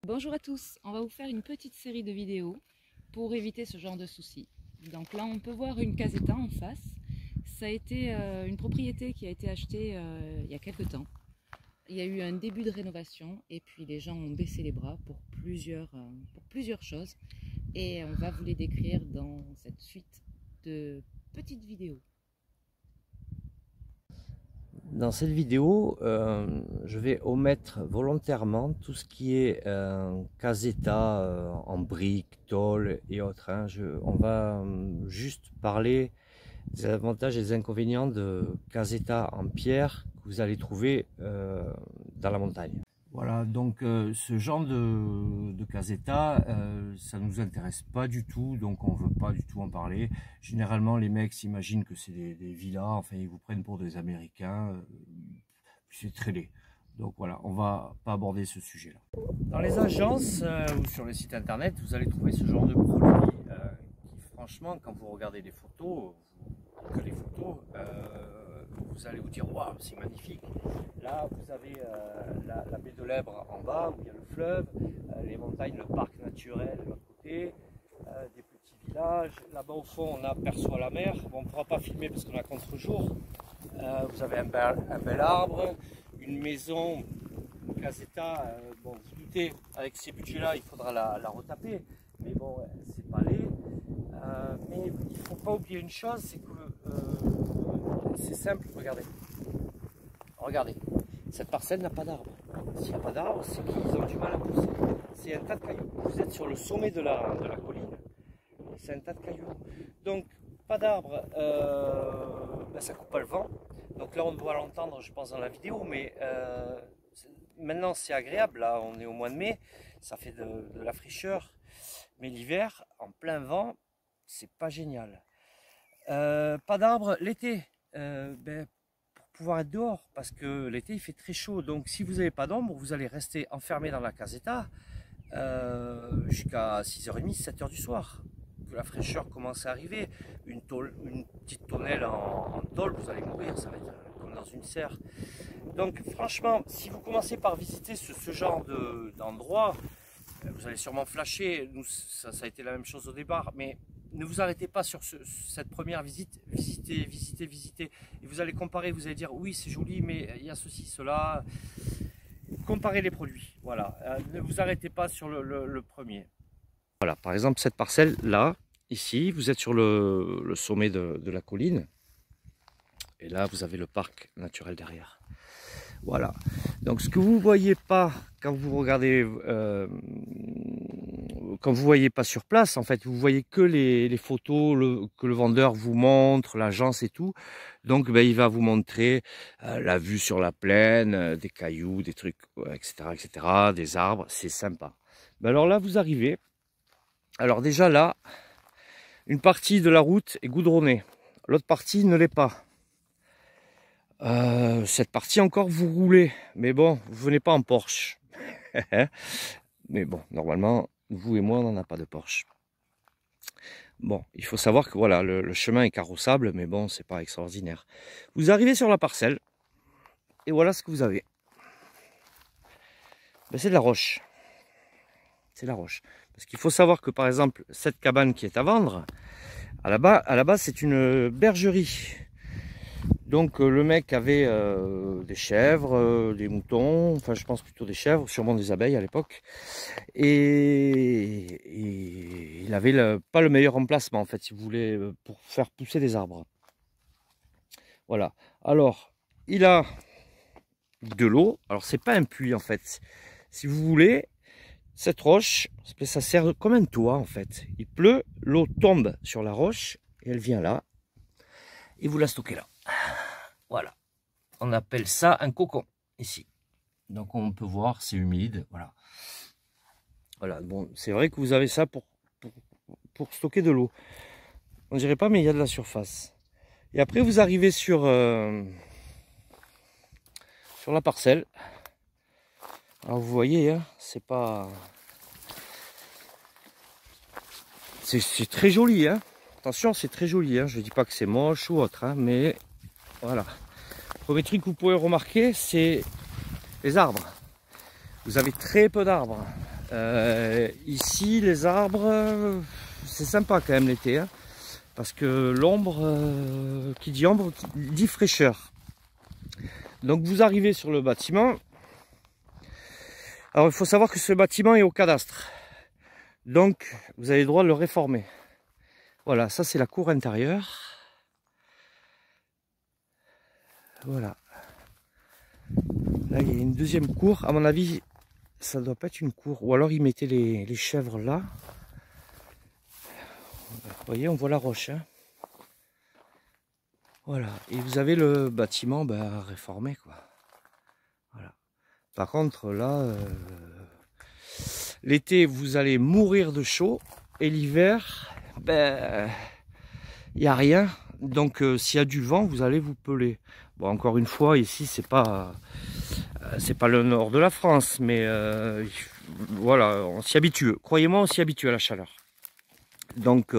Bonjour à tous, on va vous faire une petite série de vidéos pour éviter ce genre de soucis. Donc là on peut voir une caseta en face. Ça a été une propriété qui a été achetée il y a quelques temps. Il y a eu un début de rénovation et puis les gens ont baissé les bras pour plusieurs choses. Et on va vous les décrire dans cette suite de petites vidéos. Dans cette vidéo, je vais omettre volontairement tout ce qui est caseta en briques, tôle et autres. On va juste parler des avantages et des inconvénients de caseta en pierre que vous allez trouver dans la montagne. Voilà, donc ce genre de caseta, ça ne nous intéresse pas du tout, donc on ne veut pas du tout en parler. Généralement, les mecs s'imaginent que c'est des villas, enfin ils vous prennent pour des Américains, c'est très laid. Donc voilà, on va pas aborder ce sujet-là. Dans les agences ou sur les sites internet, vous allez trouver ce genre de produits qui, franchement, quand vous regardez les photos, vous allez vous dire waouh, c'est magnifique. Là, vous avez la baie de l'Èbre en bas, où il y a le fleuve, les montagnes, le parc naturel de l'autre côté, des petits villages. Là-bas, au fond, on aperçoit la mer. Bon, on ne pourra pas filmer parce qu'on a contre-jour. Vous avez un bel arbre, une maison, une caseta. Bon, vous vous doutez, avec ces budgets-là, il faudra la retaper. Mais bon, c'est pas laid. Mais il ne faut pas oublier une chose, c'est que c'est simple, regardez. Regardez, cette parcelle n'a pas d'arbre. S'il n'y a pas d'arbre, c'est qu'ils ont du mal à pousser. C'est un tas de cailloux. Vous êtes sur le sommet de la colline. C'est un tas de cailloux. Donc, pas d'arbre, ça coupe pas le vent. Donc là, on doit l'entendre, je pense, dans la vidéo. Mais maintenant, c'est agréable. Là, on est au mois de mai. Ça fait de la fraîcheur. Mais l'hiver, en plein vent, c'est pas génial. Pas d'arbre l'été. Pour pouvoir être dehors, parce que l'été il fait très chaud, donc si vous n'avez pas d'ombre, vous allez rester enfermé dans la caseta jusqu'à 6h30, 7h du soir, que la fraîcheur commence à arriver. Une petite tonnelle en tôle, vous allez mourir, ça va être comme dans une serre. Donc franchement, si vous commencez par visiter ce genre d'endroit, vous allez sûrement flasher. Nous, ça a été la même chose au départ, mais ne vous arrêtez pas sur cette première visite, visitez. Et vous allez comparer, vous allez dire oui c'est joli, mais il y a ceci, cela. Comparez les produits, voilà. Ne vous arrêtez pas sur le premier. Voilà, par exemple cette parcelle là, ici, vous êtes sur le sommet de la colline. Et là vous avez le parc naturel derrière. Voilà, donc ce que vous ne voyez pas quand vous regardez, quand vous ne voyez pas sur place, en fait, vous voyez que les photos que le vendeur vous montre, l'agence et tout. Donc il va vous montrer la vue sur la plaine, des cailloux, des trucs, etc., des arbres, c'est sympa. Alors là, vous arrivez, alors déjà là, une partie de la route est goudronnée, l'autre partie ne l'est pas. Cette partie encore vous roulez, mais bon, vous venez pas en Porsche. Mais bon, normalement, vous et moi, on n'en a pas de Porsche. Bon, il faut savoir que voilà, le chemin est carrossable, mais bon, c'est pas extraordinaire. Vous arrivez sur la parcelle, et voilà ce que vous avez. Ben, c'est de la roche. C'est la roche. Parce qu'il faut savoir que, par exemple, cette cabane qui est à vendre, à la base, c'est une bergerie. Donc le mec avait des chèvres, des moutons, enfin je pense plutôt des chèvres, sûrement des abeilles à l'époque. Et il avait pas le meilleur emplacement en fait, si vous voulez, pour faire pousser des arbres. Voilà. Alors, il a de l'eau. Alors c'est pas un puits en fait. Si vous voulez, cette roche, ça sert comme un toit en fait. Il pleut, l'eau tombe sur la roche et elle vient là. Et vous la stockez là. Voilà, on appelle ça un cocon ici. Donc on peut voir, c'est humide, voilà. Voilà, bon, c'est vrai que vous avez ça pour stocker de l'eau. On dirait pas, mais il y a de la surface. Et après vous arrivez sur la parcelle. Alors vous voyez, hein, c'est pas... C'est très joli, hein. Attention, c'est très joli, hein. Je ne dis pas que c'est moche ou autre, hein, mais voilà. Le premier truc que vous pouvez remarquer, c'est les arbres. Vous avez très peu d'arbres. Ici, les arbres, c'est sympa quand même l'été, hein, parce que l'ombre, qui dit ombre, dit fraîcheur. Donc vous arrivez sur le bâtiment. Alors il faut savoir que ce bâtiment est au cadastre. Donc vous avez le droit de le réformer. Voilà, ça c'est la cour intérieure. Voilà. Là il y a une deuxième cour. À mon avis, ça doit pas être une cour. Ou alors ils mettaient les chèvres là. Vous voyez, on voit la roche. Hein. Voilà. Et vous avez le bâtiment réformé, quoi. Voilà. Par contre, là, l'été, vous allez mourir de chaud. Et l'hiver, il n'y a rien. Donc, s'il y a du vent, vous allez vous peler. Bon, encore une fois, ici, c'est pas le nord de la France. Mais voilà, on s'y habitue. Croyez-moi, on s'y habitue à la chaleur. Donc,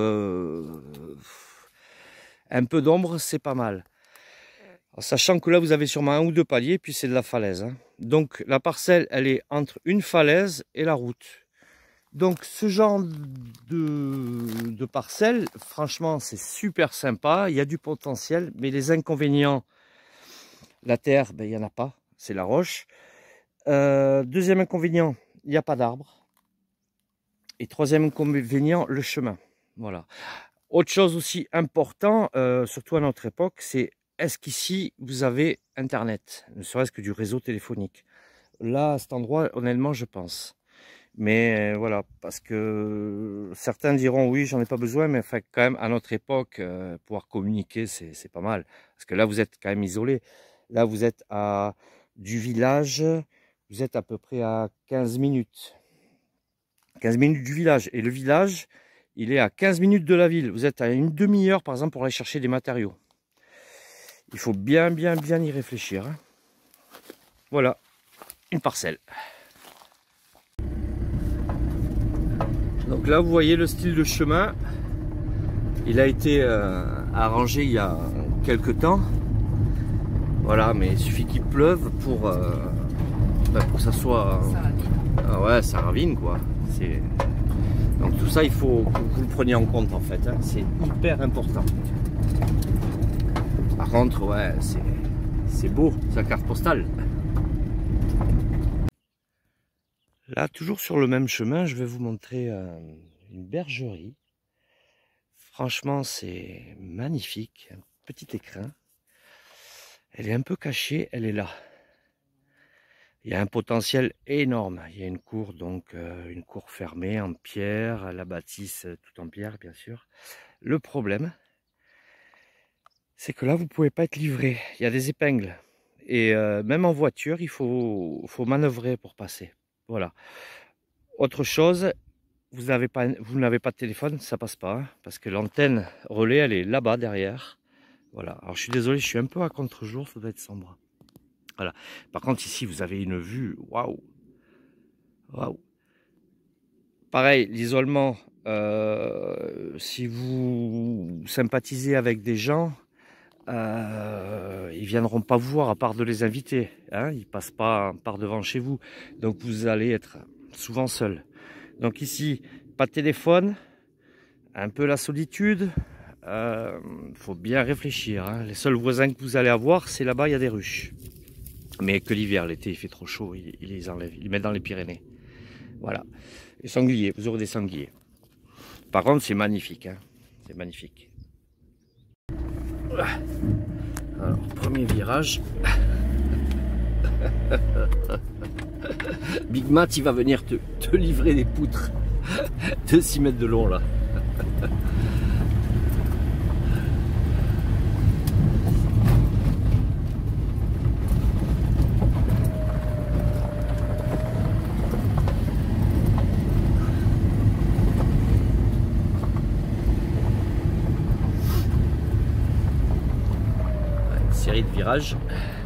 un peu d'ombre, c'est pas mal. En sachant que là, vous avez sûrement 1 ou 2 paliers, puis c'est de la falaise. Hein. Donc, la parcelle, elle est entre une falaise et la route. Donc, ce genre de parcelle, franchement, c'est super sympa. Il y a du potentiel, mais les inconvénients, la terre, il n'y en a pas. C'est la roche. Deuxième inconvénient, il n'y a pas d'arbre. Et troisième inconvénient, le chemin. Voilà. Autre chose aussi important, surtout à notre époque, c'est est-ce qu'ici vous avez Internet, ne serait-ce que du réseau téléphonique. Là, à cet endroit, honnêtement, je pense. Mais voilà, parce que certains diront oui, j'en ai pas besoin, mais enfin, quand même, à notre époque, pouvoir communiquer, c'est pas mal. Parce que là, vous êtes quand même isolé. Là, vous êtes du village, vous êtes à peu près à 15 minutes. 15 minutes du village. Et le village, il est à 15 minutes de la ville. Vous êtes à une demi-heure, par exemple, pour aller chercher des matériaux. Il faut bien y réfléchir. Hein. Voilà, une parcelle. Donc là, vous voyez le style de chemin. Il a été arrangé il y a quelques temps. Voilà, mais il suffit qu'il pleuve pour que ça soit... Ça ravine. Ah ouais, ça ravine, quoi. Donc tout ça, il faut que vous le preniez en compte, en fait. Hein. C'est hyper important. Par contre, ouais, c'est beau, c'est la carte postale. Là, toujours sur le même chemin, je vais vous montrer une bergerie. Franchement, c'est magnifique. Un petit écrin. Elle est un peu cachée, elle est là. Il y a un potentiel énorme. Il y a une cour, donc une cour fermée en pierre, la bâtisse tout en pierre, bien sûr. Le problème, c'est que là, vous ne pouvez pas être livré. Il y a des épingles. Et même en voiture, il faut manœuvrer pour passer. Voilà. Autre chose, vous n'avez pas de téléphone, ça passe pas. Hein, parce que l'antenne relais, elle est là-bas, derrière. Voilà. Alors, je suis désolé, je suis un peu à contre-jour, ça doit être sombre. Voilà. Par contre, ici, vous avez une vue. Waouh! Waouh! Pareil, l'isolement, si vous sympathisez avec des gens, ils viendront pas vous voir à part de les inviter. Hein, ils passent pas par devant chez vous. Donc, vous allez être souvent seul. Donc ici, pas de téléphone, un peu la solitude. Faut bien réfléchir. Hein. Les seuls voisins que vous allez avoir, c'est là-bas, il y a des ruches. Mais que l'hiver, l'été, il fait trop chaud, ils les enlèvent, ils les mettent dans les Pyrénées. Voilà. Les sangliers, vous aurez des sangliers. Par contre, c'est magnifique. Hein. C'est magnifique. Alors, premier virage. Big Matt, il va venir te livrer des poutres de 6 mètres de long, là. Série de virages.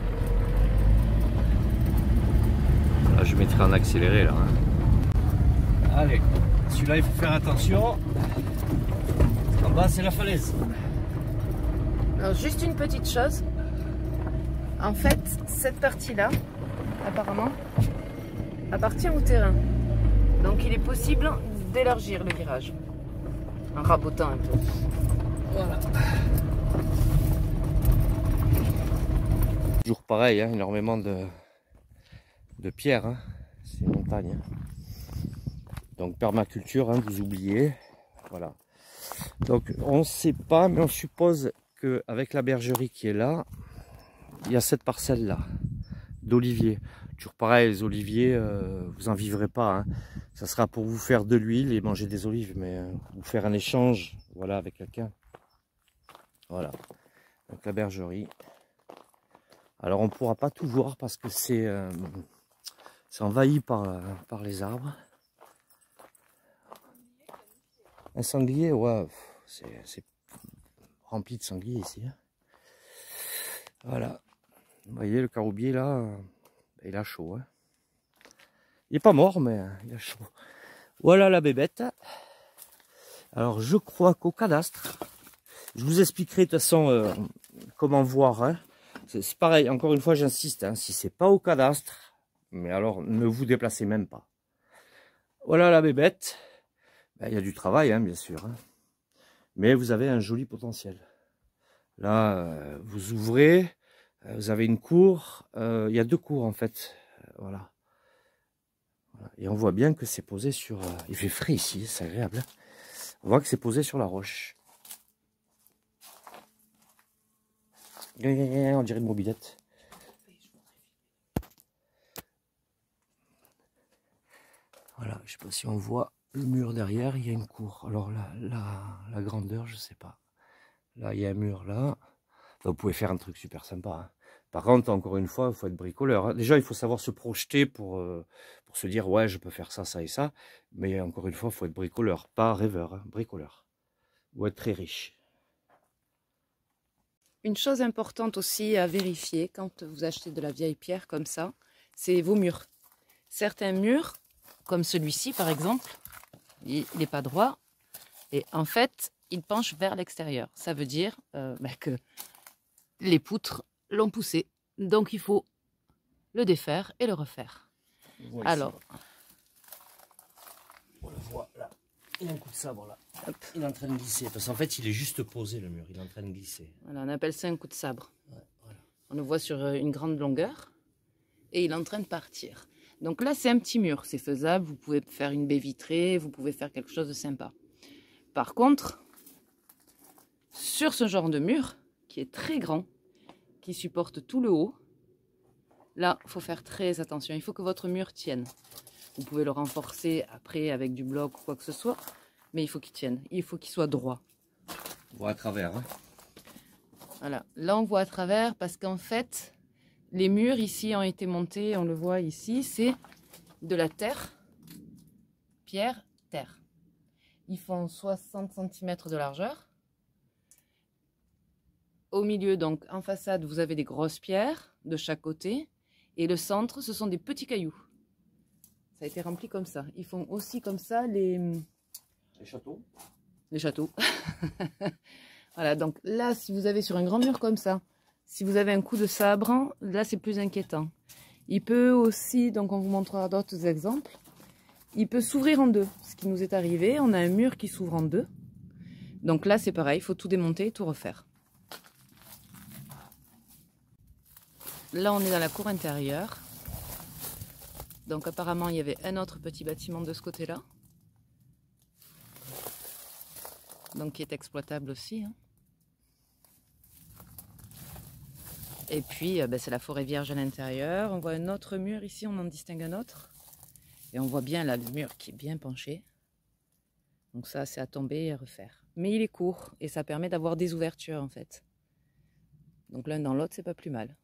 Là, je mettrai en accéléré là. Hein. Allez, celui-là il faut faire attention. En bas c'est la falaise. Alors juste une petite chose. En fait, cette partie-là, apparemment, appartient au terrain. Donc il est possible d'élargir le virage en rabotant un peu. Voilà. Toujours pareil, hein, énormément de pierres, hein, ces montagnes. Donc permaculture, hein, vous oubliez. Voilà. Donc on ne sait pas, mais on suppose qu'avec la bergerie qui est là, il y a cette parcelle là d'oliviers. Toujours pareil, les oliviers, vous en vivrez pas, hein. Ça sera pour vous faire de l'huile et manger des olives, mais vous faire un échange, voilà, avec quelqu'un. Voilà. Donc la bergerie. Alors on ne pourra pas tout voir parce que c'est envahi par les arbres. Un sanglier, ouais, c'est rempli de sangliers ici, hein. Voilà. Vous voyez le caroubier là, il a chaud, hein. Il n'est pas mort, mais il a chaud. Voilà la bébête. Alors je crois qu'au cadastre, je vous expliquerai de toute façon comment voir, hein. C'est pareil, encore une fois j'insiste, hein, si c'est pas au cadastre, mais alors ne vous déplacez même pas. Voilà la bébête. Ben, il y a du travail, hein, bien sûr, hein. Mais vous avez un joli potentiel. Là, vous ouvrez, vous avez une cour, il y a 2 cours en fait, voilà. Et on voit bien que c'est posé sur... il fait frais ici, c'est agréable, hein. On voit que c'est posé sur la roche. On dirait une mobilette. Voilà, je ne sais pas si on voit le mur derrière, il y a une cour. Alors la grandeur, je ne sais pas. Là, il y a un mur là. Enfin, vous pouvez faire un truc super sympa, hein. Par contre, encore une fois, il faut être bricoleur, hein. Déjà, il faut savoir se projeter pour se dire, ouais, je peux faire ça, ça et ça. Mais encore une fois, il faut être bricoleur, pas rêveur, hein, bricoleur. Ou être très riche. Une chose importante aussi à vérifier quand vous achetez de la vieille pierre comme ça, c'est vos murs. Certains murs, comme celui-ci par exemple, il n'est pas droit et en fait il penche vers l'extérieur. Ça veut dire que les poutres l'ont poussé. Donc il faut le défaire et le refaire. Alors, on le voit là, il a un coup de sabre là. Hop. Il est en train de glisser, parce qu'en fait il est juste posé le mur, il est en train de glisser. Voilà, on appelle ça un coup de sabre. Ouais, voilà. On le voit sur une grande longueur et il est en train de partir. Donc là c'est un petit mur, c'est faisable, vous pouvez faire une baie vitrée, vous pouvez faire quelque chose de sympa. Par contre, sur ce genre de mur, qui est très grand, qui supporte tout le haut, là il faut faire très attention, il faut que votre mur tienne. Vous pouvez le renforcer après avec du bloc ou quoi que ce soit, mais il faut qu'il tienne, il faut qu'il soit droit. On voit à travers, hein. Voilà, là on voit à travers parce qu'en fait, les murs ici ont été montés, on le voit ici, c'est de la terre, pierre, terre. Ils font 60 cm de largeur. Au milieu, donc en façade, vous avez des grosses pierres de chaque côté. Et le centre, ce sont des petits cailloux. Ça a été rempli comme ça. Ils font aussi comme ça les châteaux. Les châteaux. Voilà, donc là, si vous avez sur un grand mur comme ça, si vous avez un coup de sabre, là c'est plus inquiétant. Il peut aussi, donc on vous montrera d'autres exemples, il peut s'ouvrir en deux. Ce qui nous est arrivé, on a un mur qui s'ouvre en deux. Donc là c'est pareil, il faut tout démonter et tout refaire. Là on est dans la cour intérieure. Donc apparemment il y avait un autre petit bâtiment de ce côté-là. Donc qui est exploitable aussi, hein. Et puis c'est la forêt vierge à l'intérieur. On voit un autre mur ici, on en distingue un autre. Et on voit bien là le mur qui est bien penché. Donc ça c'est à tomber et à refaire. Mais il est court et ça permet d'avoir des ouvertures en fait. Donc l'un dans l'autre c'est pas plus mal.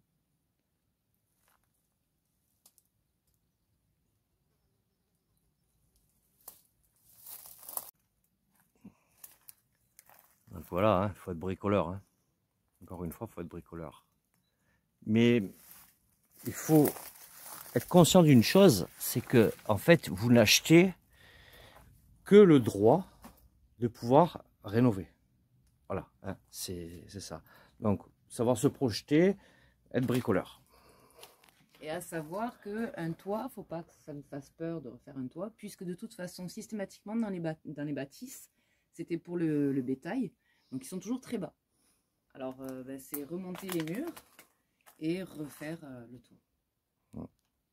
Donc voilà, hein, faut être bricoleur, hein. Encore une fois, il faut être bricoleur. Mais il faut être conscient d'une chose, c'est que en fait, vous n'achetez que le droit de pouvoir rénover. Voilà, hein, c'est ça. Donc, savoir se projeter, être bricoleur. Et à savoir qu'un toit, faut pas que ça nous fasse peur de refaire un toit, puisque de toute façon, systématiquement dans les bâtisses, c'était pour le bétail, donc ils sont toujours très bas. Alors ben, c'est remonter les murs et refaire le toit.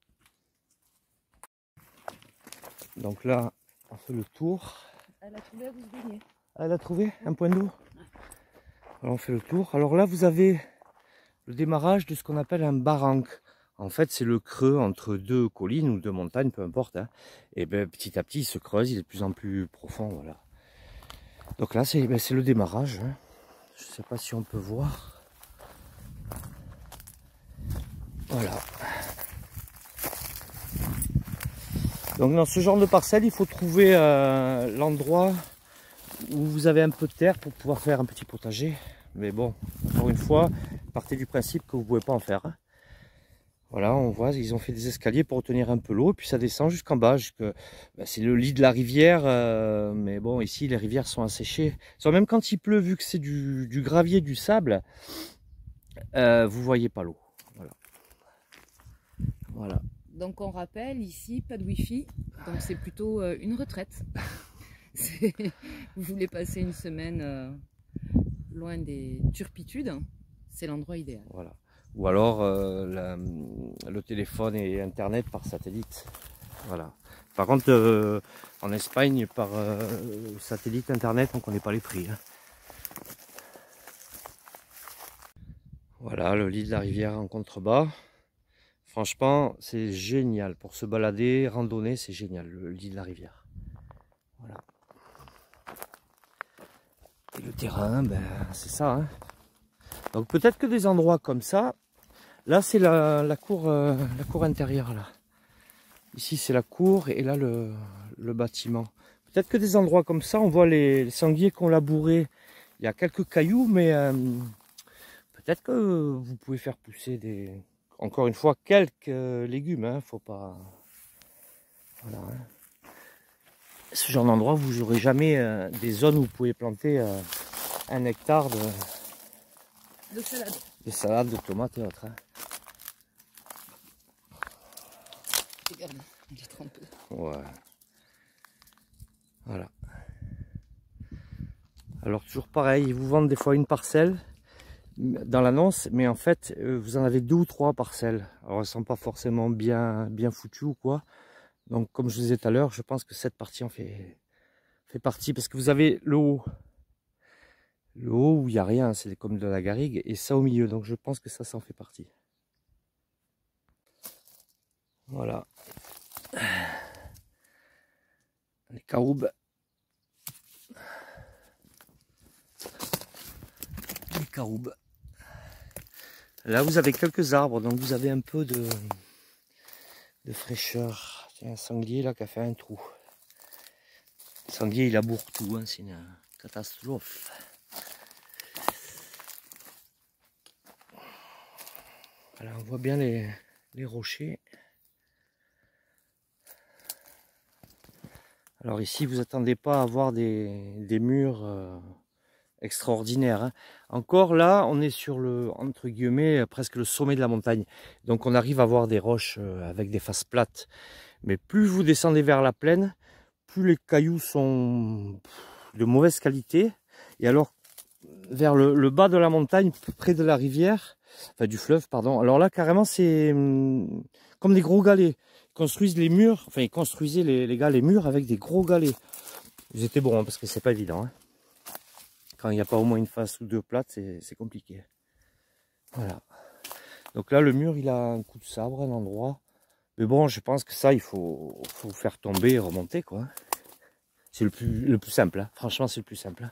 Donc là, on fait le tour. Elle a trouvé à vous se baigner. Elle a trouvé un point d'eau. Alors on fait le tour. Alors là, vous avez le démarrage de ce qu'on appelle un barranque. En fait, c'est le creux entre deux collines ou deux montagnes, peu importe. Hein. Et ben, petit à petit, il se creuse, il est de plus en plus profond. Voilà. Donc là, c'est le démarrage. Hein. Je ne sais pas si on peut voir. Voilà. Donc dans ce genre de parcelle, il faut trouver l'endroit où vous avez un peu de terre pour pouvoir faire un petit potager. Mais bon, encore une fois, partez du principe que vous ne pouvez pas en faire. Hein. Voilà, on voit, ils ont fait des escaliers pour retenir un peu l'eau, et puis ça descend jusqu'en bas. C'est le lit de la rivière, mais bon, ici, les rivières sont asséchées. Même quand il pleut, vu que c'est du gravier, du sable, vous ne voyez pas l'eau. Voilà. Voilà. Donc on rappelle, ici, pas de wifi, donc c'est plutôt une retraite. Vous voulez passer une semaine loin des turpitudes, c'est l'endroit idéal. Voilà. Ou alors le téléphone et internet par satellite. Voilà. Par contre, en Espagne, par satellite internet, on ne connaît pas les prix. Hein. Voilà, le lit de la rivière en contrebas. Franchement, c'est génial. Pour se balader, randonner, c'est génial, le lit de la rivière. Voilà. Et le terrain, ben, c'est ça. Hein. Donc peut-être que des endroits comme ça, là c'est la cour intérieure. Là. Ici c'est la cour et là le bâtiment. Peut-être que des endroits comme ça, on voit les sangliers qu'on labouré. Il y a quelques cailloux, mais peut-être que vous pouvez faire pousser encore une fois, quelques légumes. Hein, faut pas. Voilà. Hein. Ce genre d'endroit, vous n'aurez jamais des zones où vous pouvez planter 1 hectare de salade. De salade, de tomates et autres. Hein. Regarde, on est trempé. Ouais. Voilà. Alors toujours pareil, ils vous vendent des fois une parcelle dans l'annonce, mais en fait vous en avez 2 ou 3 parcelles. Alors elles sont pas forcément bien foutues ou quoi. Donc comme je vous disais tout à l'heure, je pense que cette partie en fait partie, parce que vous avez le haut. Le haut où il n'y a rien, c'est comme de la garrigue, et ça au milieu, donc je pense que ça en fait partie. Voilà. Les caroubes. Les caroubes. Là vous avez quelques arbres, donc vous avez un peu de fraîcheur. Il y a un sanglier là qui a fait un trou. Le sanglier il laboure tout, hein, c'est une catastrophe. Voilà, on voit bien les rochers. Alors ici, vous attendez pas à avoir des murs extraordinaires. Hein. Encore là, on est sur entre guillemets, presque le sommet de la montagne. Donc on arrive à voir des roches avec des faces plates. Mais plus vous descendez vers la plaine, plus les cailloux sont de mauvaise qualité. Et alors, vers le bas de la montagne, près de la rivière, enfin du fleuve, pardon. Alors là, carrément, c'est comme des gros galets. Ils construisent les murs, enfin ils construisaient les gars les murs avec des gros galets. Ils étaient bons, hein, parce que c'est pas évident. Hein. Quand il n'y a pas au moins une face ou 2 plates, c'est compliqué. Voilà. Donc là, le mur, il a un coup de sabre, un endroit. Mais bon, je pense que ça, il faut faire tomber et remonter, quoi. C'est le plus simple. Hein. Franchement, c'est le plus simple. Hein.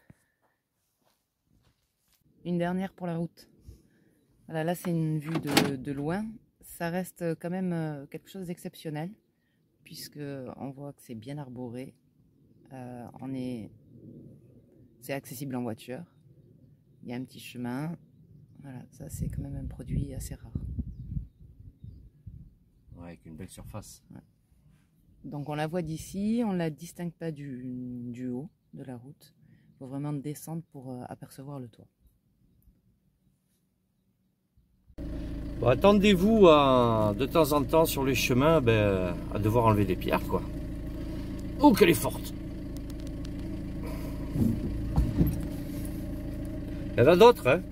Une dernière pour la route. Voilà, là, c'est une vue de loin. Ça reste quand même quelque chose d'exceptionnel, puisque on voit que c'est bien arboré. C'est accessible en voiture. Il y a un petit chemin. Voilà, ça c'est quand même un produit assez rare. Ouais, avec une belle surface. Ouais. Donc on la voit d'ici, on ne la distingue pas du haut de la route. Il faut vraiment descendre pour apercevoir le toit. Bon, attendez-vous de temps en temps sur les chemins à devoir enlever des pierres, quoi. Oh, qu'elle est forte! Il y en a d'autres, hein?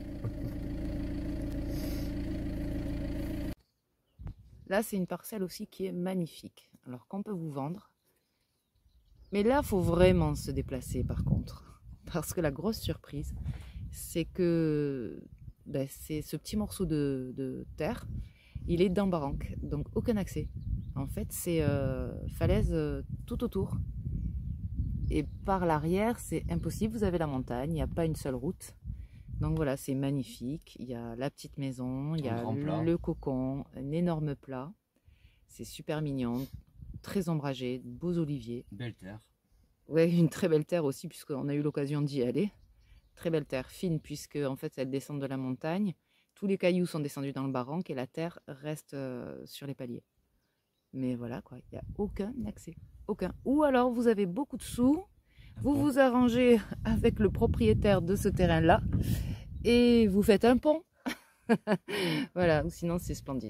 Là, c'est une parcelle aussi qui est magnifique. Alors qu'on peut vous vendre. Mais là, il faut vraiment se déplacer par contre. Parce que la grosse surprise, c'est que c'est ce petit morceau de terre, il est dans barranque, donc aucun accès. En fait, c'est falaise tout autour. Et par l'arrière, c'est impossible, vous avez la montagne, il n'y a pas une seule route. Donc voilà, c'est magnifique. Il y a la petite maison, il y a le cocon, un énorme plat. C'est super mignon, très ombragé, de beaux oliviers. Belle terre. Ouais, une très belle terre aussi, puisqu'on a eu l'occasion d'y aller. Très belle terre, fine, puisque en fait, elle descend de la montagne. Tous les cailloux sont descendus dans le barranc et la terre reste sur les paliers. Mais voilà, quoi, il n'y a aucun accès. Aucun. Ou alors, vous avez beaucoup de sous, vous vous arrangez avec le propriétaire de ce terrain-là et vous faites un pont. Voilà, ou sinon, c'est splendide.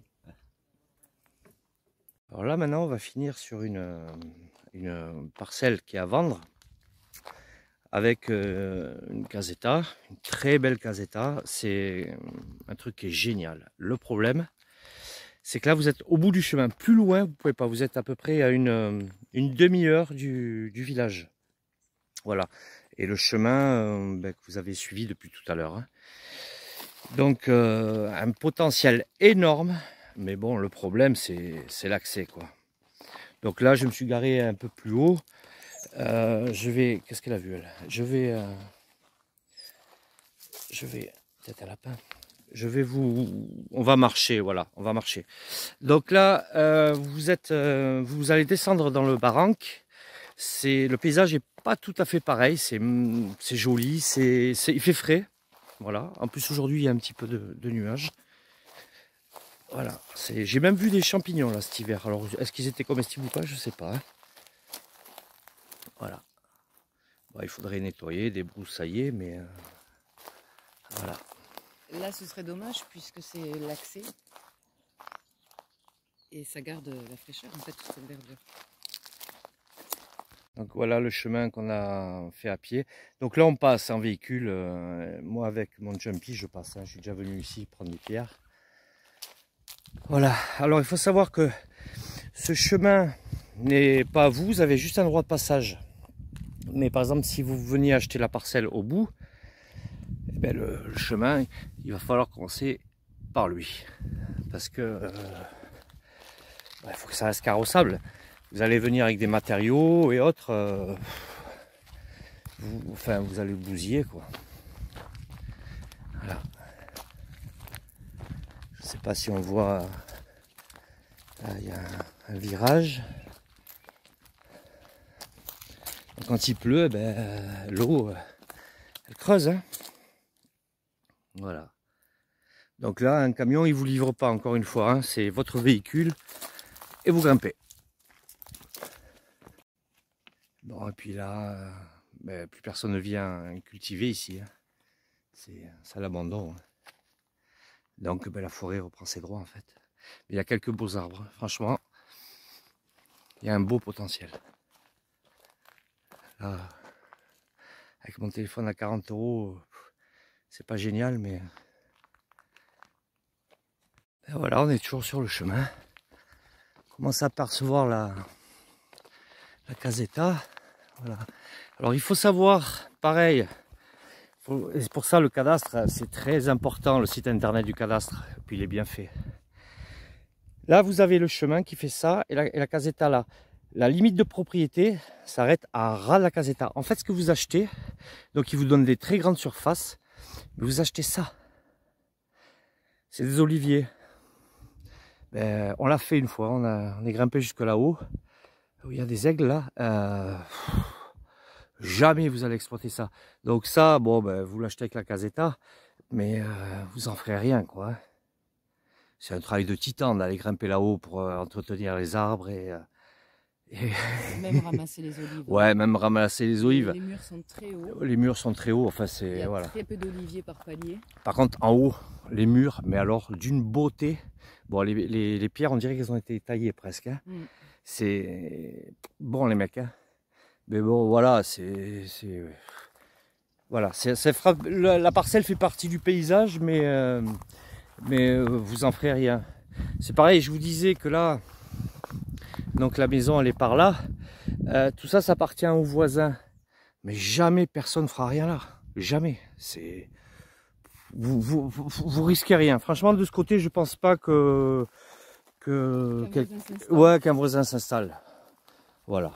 Alors là, maintenant, on va finir sur une parcelle qui est à vendre avec une caseta, une très belle caseta. C'est un truc qui est génial. Le problème, c'est que là, vous êtes au bout du chemin. Plus loin, vous ne pouvez pas. Vous êtes à peu près à une demi-heure du village. Voilà. Et le chemin que vous avez suivi depuis tout à l'heure. Hein. Donc, un potentiel énorme. Mais bon, le problème, c'est l'accès, quoi. Donc là, je me suis garé un peu plus haut. Je vais... Qu'est-ce qu'elle a vu, elle? Je vais... Peut-être un lapin. Je vais vous... On va marcher, voilà. On va marcher. Donc là, vous allez descendre dans le barranc. Le paysage n'est pas tout à fait pareil. C'est joli. Il fait frais. Voilà. En plus, aujourd'hui, il y a un petit peu de nuages. Voilà, j'ai même vu des champignons là cet hiver. Alors, est-ce qu'ils étaient comestibles ou pas? Je sais pas. Hein. Voilà. Bon, il faudrait nettoyer, débroussailler, mais voilà. Là, ce serait dommage puisque c'est l'accès et ça garde la fraîcheur en fait, toute cette verdure. Donc voilà le chemin qu'on a fait à pied. Donc là, on passe en véhicule. Moi, avec mon Jumpy, je passe. Hein. Je suis déjà venu ici prendre des pierres. Voilà, alors il faut savoir que ce chemin n'est pas à vous, vous avez juste un droit de passage. Mais par exemple, si vous veniez acheter la parcelle au bout, eh bien, le chemin, il va falloir commencer par lui. Parce que il faut que ça reste carrossable. Vous allez venir avec des matériaux et autres, vous allez bousiller, quoi. Voilà. Je ne sais pas si on voit, là il y a un virage. Quand il pleut, l'eau, elle creuse. Hein. Voilà. Donc là, un camion, il ne vous livre pas, encore une fois. Hein. C'est votre véhicule et vous grimpez. Bon, et puis là, plus personne ne vient cultiver ici. Hein. C'est à l'abandon. Hein. Donc la forêt reprend ses droits en fait. Mais il y a quelques beaux arbres. Franchement, il y a un beau potentiel. Là, avec mon téléphone à 40 €, c'est pas génial, mais et voilà, on est toujours sur le chemin. On commence à apercevoir la caseta. Voilà. Alors il faut savoir, pareil, et c'est pour ça le cadastre, c'est très important, le site internet du cadastre, et puis il est bien fait. Là vous avez le chemin qui fait ça, et la caseta là. La limite de propriété s'arrête à ras de la caseta. En fait, ce que vous achetez, donc il vous donne des très grandes surfaces, mais vous achetez ça. C'est des oliviers. On l'a fait une fois, on est grimpé jusque là-haut, où il y a des aigles là. Jamais vous allez exploiter ça. Donc ça, bon, vous l'achetez avec la caseta, mais vous en ferez rien, quoi. C'est un travail de titan d'aller grimper là-haut pour entretenir les arbres Et... Même ramasser les olives. Ouais, même ramasser les olives. Les murs sont très hauts. Les murs sont très hauts, enfin Il y c'est... a Voilà. très peu d'oliviers par palier. Par contre, en haut, les murs, mais alors d'une beauté. Bon, les pierres, on dirait qu'elles ont été taillées presque. Hein. Mm. C'est bon les mecs. Hein. Mais bon, voilà, voilà, la parcelle fait partie du paysage, mais vous en ferez rien. C'est pareil, je vous disais que là, donc la maison elle est par là. Tout ça, ça appartient aux voisins. Mais jamais personne fera rien là. Jamais. C'est vous risquez rien. Franchement, de ce côté, je pense pas qu'un voisin s'installe. Voilà.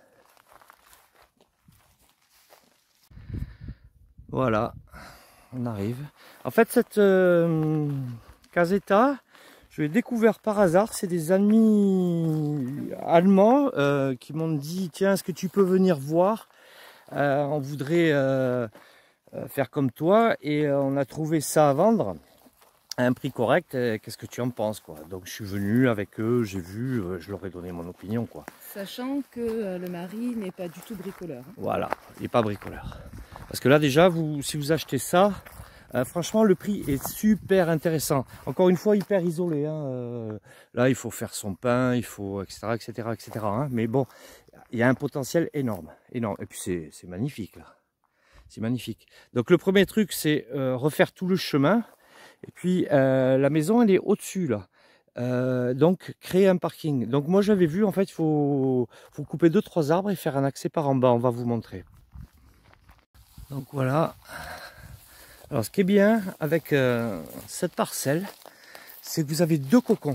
Voilà, on arrive. En fait, cette casetta, je l'ai découvert par hasard. C'est des amis allemands qui m'ont dit, tiens, est-ce que tu peux venir voir? On voudrait faire comme toi et on a trouvé ça à vendre à un prix correct. Qu'est-ce que tu en penses, quoi? Donc je suis venu avec eux, j'ai vu, je leur ai donné mon opinion, quoi. Sachant que le mari n'est pas du tout bricoleur. Voilà, il n'est pas bricoleur. Parce que là déjà, si vous achetez ça, franchement le prix est super intéressant. Encore une fois, hyper isolé. Hein. Là, il faut faire son pain, il faut etc. etc., etc. Hein. Mais bon, il y a un potentiel énorme, énorme. Et puis c'est magnifique là. C'est magnifique. Donc le premier truc, c'est refaire tout le chemin. Et puis la maison, elle est au-dessus là. Donc créer un parking. Donc moi j'avais vu, en fait, il faut couper 2-3 arbres et faire un accès par en bas. On va vous montrer. Donc voilà. Alors ce qui est bien avec cette parcelle, c'est que vous avez 2 cocons.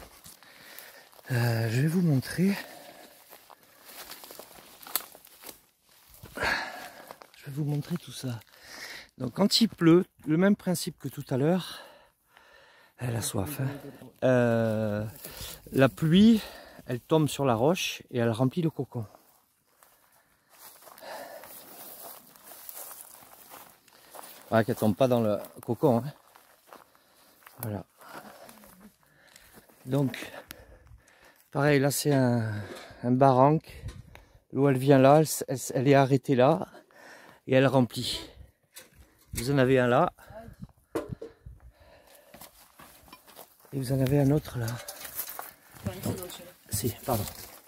Je vais vous montrer. Je vais vous montrer tout ça. Donc quand il pleut, le même principe que tout à l'heure. Elle a soif. Hein. La pluie, elle tombe sur la roche et elle remplit le cocon. Voilà, qu'elle tombe pas dans le cocon. Hein. Voilà. Donc, pareil, là c'est un barranc. L'eau elle vient là, elle est arrêtée là et elle remplit. Vous en avez un là. Et vous en avez un autre là. Si, pardon.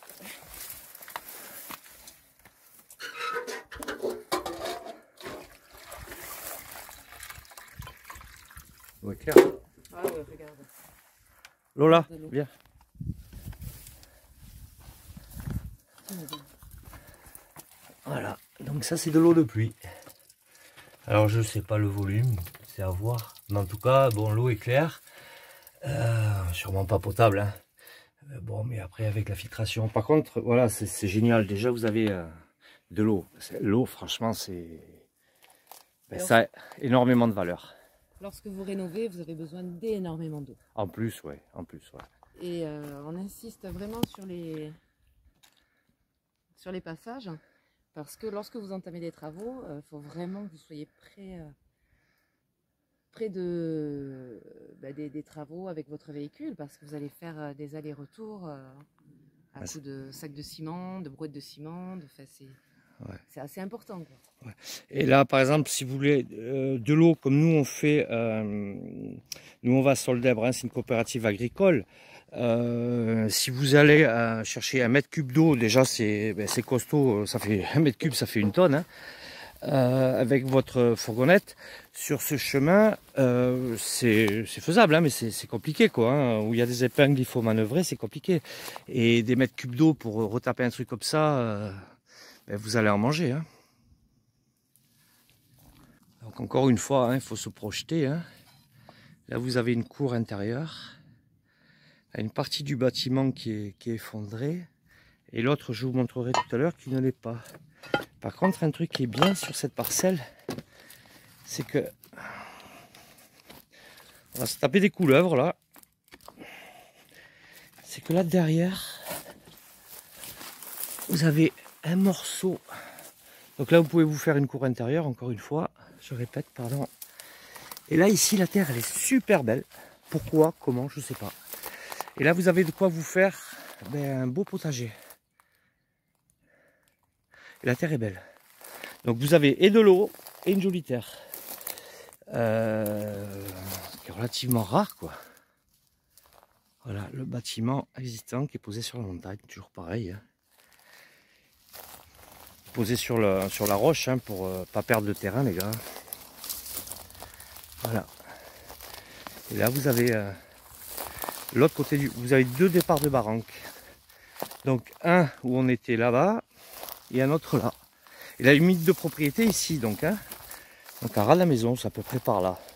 Ouais, clair. Ah ouais, regarde. Lola, viens. Voilà, donc ça c'est de l'eau de pluie. Alors je sais pas le volume, c'est à voir. Mais en tout cas, bon, l'eau est claire. Sûrement pas potable. Hein. Bon, mais après avec la filtration. Par contre, voilà, c'est génial. Déjà, vous avez de l'eau. L'eau, franchement, ça a énormément de valeur. Lorsque vous rénovez, vous avez besoin d'énormément d'eau. En plus, ouais, en plus, ouais. Et on insiste vraiment sur les passages, parce que lorsque vous entamez des travaux, il faut vraiment que vous soyez près des travaux avec votre véhicule, parce que vous allez faire des allers-retours à coup de sacs de ciment, de brouettes de ciment, c'est assez important, quoi. Ouais. Et là, par exemple, si vous voulez de l'eau, comme nous on fait, nous on va à Soldèbre, hein, c'est une coopérative agricole. Si vous allez chercher 1 mètre cube d'eau, déjà c'est costaud, ça fait 1 mètre cube, ça fait 1 tonne. Hein. Avec votre fourgonnette sur ce chemin, c'est faisable, hein, mais c'est compliqué, quoi. Hein, où il y a des épingles, il faut manœuvrer, c'est compliqué. Et des mètres cubes d'eau pour retaper un truc comme ça, vous allez en manger. Hein. Donc encore une fois, hein, il faut se projeter. Hein. Là, vous avez une cour intérieure, une partie du bâtiment qui est effondrée, et l'autre, je vous montrerai tout à l'heure, qui ne l'est pas. Par contre, un truc qui est bien sur cette parcelle, c'est que on va se taper des couleuvres là. C'est que là derrière, vous avez un morceau. Donc là, vous pouvez vous faire une cour intérieure, encore une fois, je répète, pardon. Et là, ici, la terre, elle est super belle. Pourquoi, comment, je sais pas. Et là, vous avez de quoi vous faire un beau potager. Et la terre est belle. Donc vous avez et de l'eau et une jolie terre. Qui est relativement rare, quoi. Voilà le bâtiment existant qui est posé sur la montagne, toujours pareil. Hein. Posé sur la roche, hein, pour pas perdre de terrain, les gars. Voilà. Et là vous avez l'autre côté vous avez deux départs de barranques. Donc un où on était là-bas et un autre là. Et la limite de propriété ici, donc, hein. Donc à ras de la maison, c'est à peu près par là.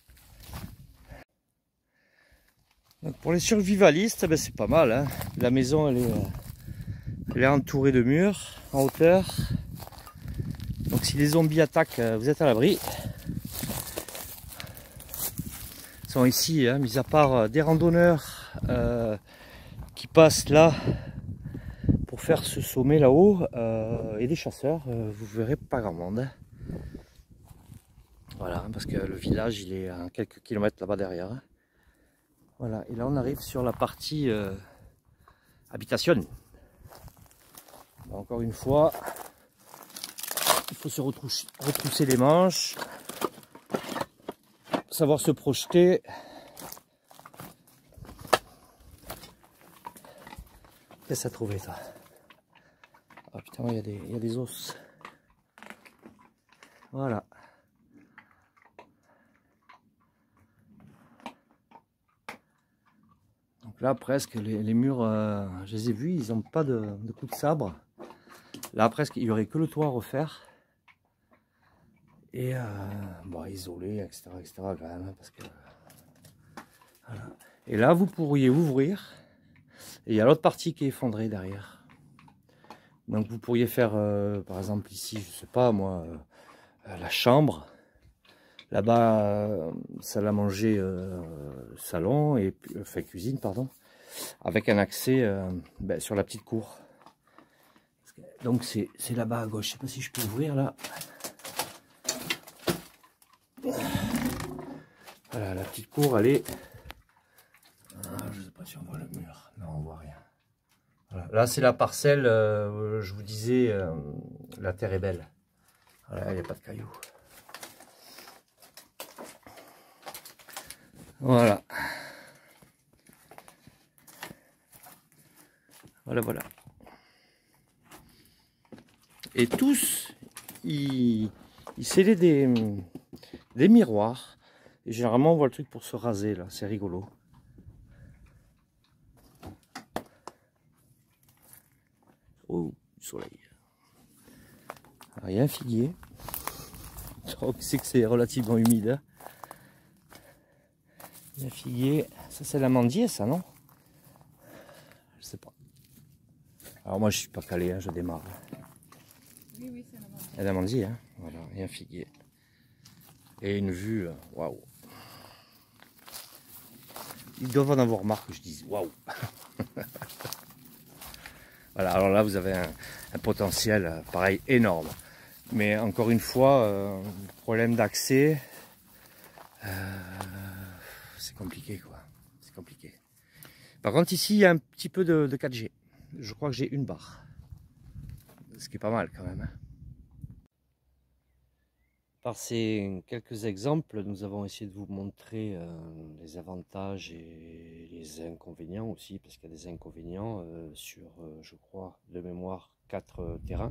Donc pour les survivalistes, ben, c'est pas mal. Hein. La maison elle est entourée de murs en hauteur. Donc si les zombies attaquent, vous êtes à l'abri. Ils sont ici, hein, mis à part des randonneurs qui passent là pour faire ce sommet là-haut, et des chasseurs, vous verrez pas grand monde. Hein. Voilà, parce que le village il est à quelques kilomètres là-bas derrière. Hein. Voilà, et là on arrive sur la partie habitation. Encore une fois, il faut se retrousser les manches, savoir se projeter. Qu'est-ce à trouver, toi? Ah putain, il y a des os. Voilà. Donc là, presque, les murs, je les ai vus, ils n'ont pas de coup de sabre. Là, presque, il n'y aurait que le toit à refaire. Et bon, isolé, etc., quand même, parce que... Voilà. Et là, vous pourriez ouvrir. Et il y a l'autre partie qui est effondrée derrière. Donc vous pourriez faire, par exemple ici, je sais pas moi, la chambre. Là-bas, salle à manger, salon, et enfin cuisine, pardon, avec un accès ben, sur la petite cour. Donc c'est là-bas à gauche. Je sais pas si je peux ouvrir là. Voilà, la petite cour, elle est... Ah, je sais pas si on voit le mur. Non, on voit rien. Voilà. Là, c'est la parcelle, je vous disais, la terre est belle. Voilà, il n'y a pas de cailloux. Voilà. Voilà. Et tous, ils scellaient des miroirs. Et généralement, on voit le truc pour se raser, là. C'est rigolo. Oh, du soleil. Alors, il y a un figuier. Je crois que c'est relativement humide. Hein. Il y a un figuier. Ça, c'est l'amandier, ça, non? Je sais pas. Alors, moi, je suis pas calé, hein, je démarre. Oui, c'est l'amandier. Il y a l'amandier, hein. Voilà, il y a un figuier. Et une vue, waouh. Ils doivent en avoir marre que je dise waouh. Voilà, alors là, vous avez un potentiel, pareil, énorme. Mais encore une fois, problème d'accès, c'est compliqué, quoi. C'est compliqué. Par contre, ici, il y a un petit peu de 4G. Je crois que j'ai une barre. Ce qui est pas mal, quand même. Hein. Par ces quelques exemples, nous avons essayé de vous montrer les avantages et les inconvénients aussi, parce qu'il y a des inconvénients sur, je crois, de mémoire, 4 terrains.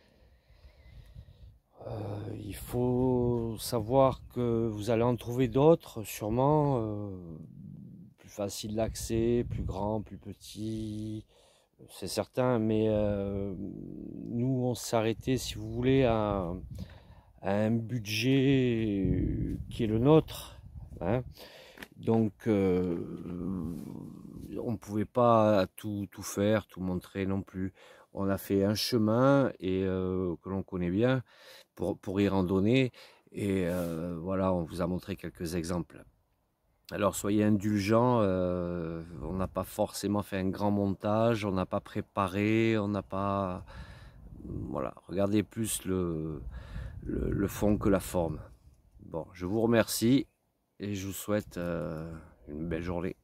Il faut savoir que vous allez en trouver d'autres, sûrement, plus facile d'accès, plus grands, plus petits, c'est certain, mais nous on s'est arrêté, si vous voulez, à un budget qui est le nôtre, hein. Donc on ne pouvait pas tout faire, tout montrer non plus. On a fait un chemin et que l'on connaît bien pour y randonner, et voilà, on vous a montré quelques exemples. Alors soyez indulgents, on n'a pas forcément fait un grand montage, on n'a pas préparé, on n'a pas... Voilà, regardez plus le fond que la forme. Bon, je vous remercie et je vous souhaite une belle journée.